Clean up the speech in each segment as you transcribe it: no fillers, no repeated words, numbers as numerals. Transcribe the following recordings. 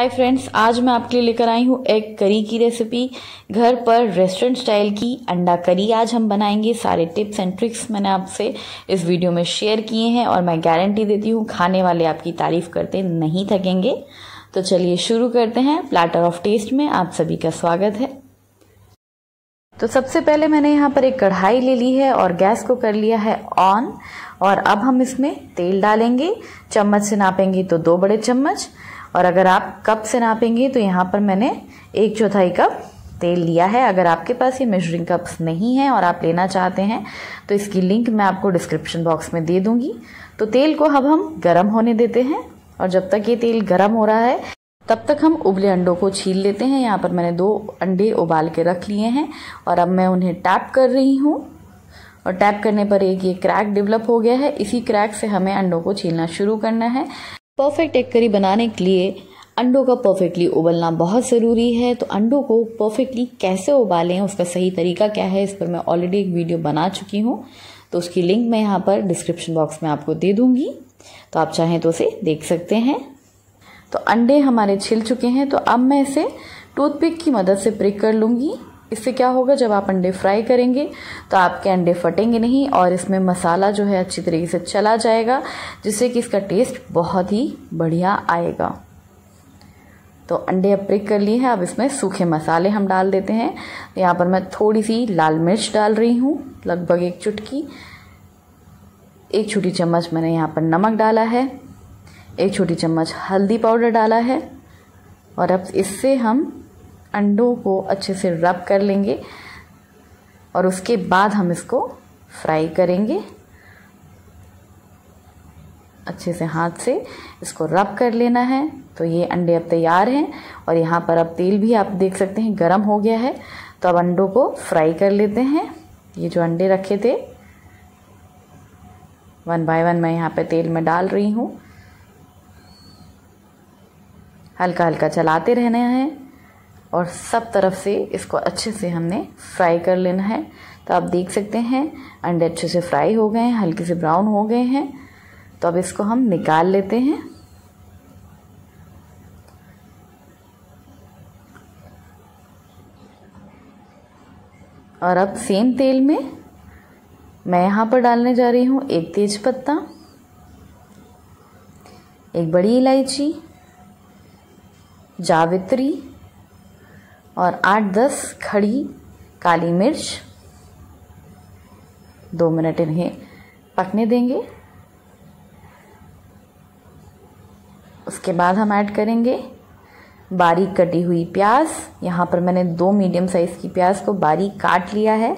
Hi friends, आज मैं आपके लिए लेकर आई हूँ एग करी की रेसिपी। घर पर रेस्टोरेंट स्टाइल की अंडा करी आज हम बनाएंगे। सारे टिप्स एंड ट्रिक्स मैंने आपसे इस वीडियो में शेयर किए हैं और मैं गारंटी देती हूँ खाने वाले आपकी तारीफ करते नहीं थकेंगे। तो चलिए शुरू करते हैं। प्लेटर ऑफ टेस्ट में आप सभी का स्वागत है। तो सबसे पहले मैंने यहाँ पर एक कढ़ाई ले ली है और गैस को कर लिया है ऑन। और अब हम इसमें तेल डालेंगे। चम्मच से नापेंगे तो 2 बड़े चम्मच, और अगर आप कप से नापेंगे तो यहाँ पर मैंने 1/4 कप तेल लिया है। अगर आपके पास ये मेजरिंग कप्स नहीं है और आप लेना चाहते हैं तो इसकी लिंक मैं आपको डिस्क्रिप्शन बॉक्स में दे दूंगी। तो तेल को अब हम गरम होने देते हैं और जब तक ये तेल गरम हो रहा है तब तक हम उबले अंडों को छील लेते हैं। यहाँ पर मैंने 2 अंडे उबाल के रख लिए हैं और अब मैं उन्हें टैप कर रही हूँ। और टैप करने पर एक ये क्रैक डेवलप हो गया है। इसी क्रैक से हमें अंडों को छीलना शुरू करना है। परफेक्ट एग करी बनाने के लिए अंडों का परफेक्टली उबलना बहुत ज़रूरी है। तो अंडों को परफेक्टली कैसे उबालें, उसका सही तरीका क्या है, इस पर मैं ऑलरेडी एक वीडियो बना चुकी हूँ। तो उसकी लिंक मैं यहाँ पर डिस्क्रिप्शन बॉक्स में आपको दे दूँगी, तो आप चाहें तो उसे देख सकते हैं। तो अंडे हमारे छिल चुके हैं, तो अब मैं इसे टूथपिक की मदद से प्रिक कर लूँगी। इससे क्या होगा, जब आप अंडे फ्राई करेंगे तो आपके अंडे फटेंगे नहीं और इसमें मसाला जो है अच्छी तरीके से चला जाएगा, जिससे कि इसका टेस्ट बहुत ही बढ़िया आएगा। तो अंडे अब प्रिक कर लिए हैं। अब इसमें सूखे मसाले हम डाल देते हैं। यहाँ पर मैं थोड़ी सी लाल मिर्च डाल रही हूँ, लगभग 1 चुटकी। 1 छोटी चम्मच मैंने यहाँ पर नमक डाला है। 1 छोटी चम्मच हल्दी पाउडर डाला है। और अब इससे हम अंडों को अच्छे से रब कर लेंगे और उसके बाद हम इसको फ्राई करेंगे। अच्छे से हाथ से इसको रब कर लेना है। तो ये अंडे अब तैयार हैं और यहाँ पर अब तेल भी आप देख सकते हैं गरम हो गया है। तो अब अंडों को फ्राई कर लेते हैं। ये जो अंडे रखे थे 1 बाय 1 मैं यहाँ पे तेल में डाल रही हूँ। हल्का हल्का चलाते रहना है और सब तरफ से इसको अच्छे से हमने फ्राई कर लेना है। तो आप देख सकते हैं अंडे अच्छे से फ्राई हो गए हैं, हल्के से ब्राउन हो गए हैं। तो अब इसको हम निकाल लेते हैं। और अब सेम तेल में मैं यहाँ पर डालने जा रही हूँ 1 तेज पत्ता, 1 बड़ी इलायची, जावित्री और 8-10 खड़ी काली मिर्च। 2 मिनट इन्हें पकने देंगे। उसके बाद हम ऐड करेंगे बारीक कटी हुई प्याज। यहाँ पर मैंने 2 मीडियम साइज की प्याज को बारीक काट लिया है।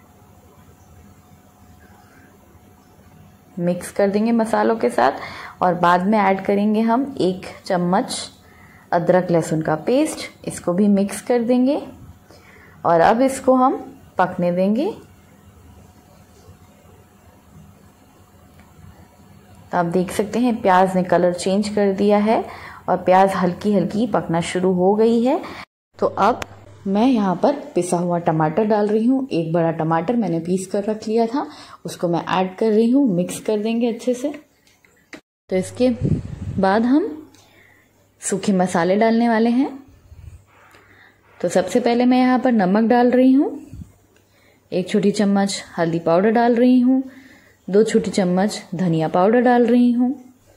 मिक्स कर देंगे मसालों के साथ और बाद में ऐड करेंगे हम 1 चम्मच अदरक लहसुन का पेस्ट। इसको भी मिक्स कर देंगे और अब इसको हम पकने देंगे। तो आप देख सकते हैं प्याज ने कलर चेंज कर दिया है और प्याज हल्की हल्की पकना शुरू हो गई है। तो अब मैं यहाँ पर पिसा हुआ टमाटर डाल रही हूँ। 1 बड़ा टमाटर मैंने पीस कर रख लिया था, उसको मैं ऐड कर रही हूँ। मिक्स कर देंगे अच्छे से। तो इसके बाद हम सूखे मसाले डालने वाले हैं। तो सबसे पहले मैं यहाँ पर नमक डाल रही हूँ। 1 छोटी चम्मच हल्दी पाउडर डाल रही हूँ। 2 छोटी चम्मच धनिया पाउडर डाल रही हूँ।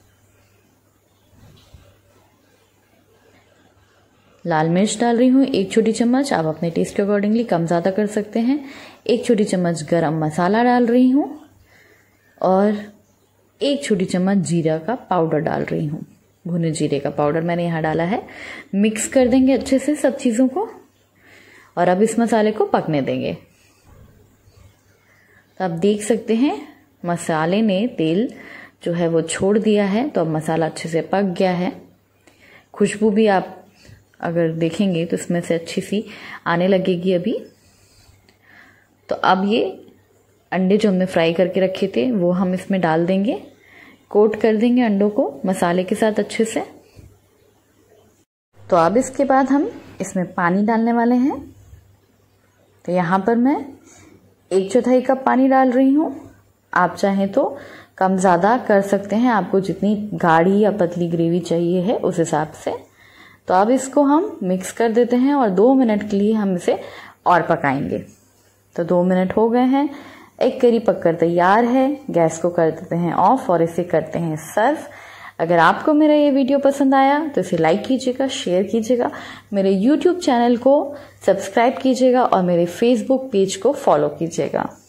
लाल मिर्च डाल रही हूँ 1 छोटी चम्मच। आप अपने टेस्ट के अकॉर्डिंगली कम ज़्यादा कर सकते हैं। 1 छोटी चम्मच गरम मसाला डाल रही हूँ और 1 छोटी चम्मच जीरा का पाउडर डाल रही हूँ। भुने जीरे का पाउडर मैंने यहाँ डाला है। मिक्स कर देंगे अच्छे से सब चीज़ों को और अब इस मसाले को पकने देंगे। तो आप देख सकते हैं मसाले ने तेल जो है वो छोड़ दिया है। तो अब मसाला अच्छे से पक गया है। खुशबू भी आप अगर देखेंगे तो इसमें से अच्छी सी आने लगेगी अभी। तो अब ये अंडे जो हमने फ्राई करके रखे थे वो हम इसमें डाल देंगे। कोट कर देंगे अंडों को मसाले के साथ अच्छे से। तो अब इसके बाद हम इसमें पानी डालने वाले हैं। तो यहाँ पर मैं 1/4 कप पानी डाल रही हूँ। आप चाहें तो कम ज़्यादा कर सकते हैं, आपको जितनी गाढ़ी या पतली ग्रेवी चाहिए है उस हिसाब से। तो अब इसको हम मिक्स कर देते हैं और 2 मिनट के लिए हम इसे और पकाएंगे। तो 2 मिनट हो गए हैं, एग करी पककर तैयार है। गैस को कर देते हैं ऑफ और इसे करते हैं सर्व। अगर आपको मेरा ये वीडियो पसंद आया तो इसे लाइक कीजिएगा, शेयर कीजिएगा, मेरे YouTube चैनल को सब्सक्राइब कीजिएगा और मेरे Facebook पेज को फॉलो कीजिएगा।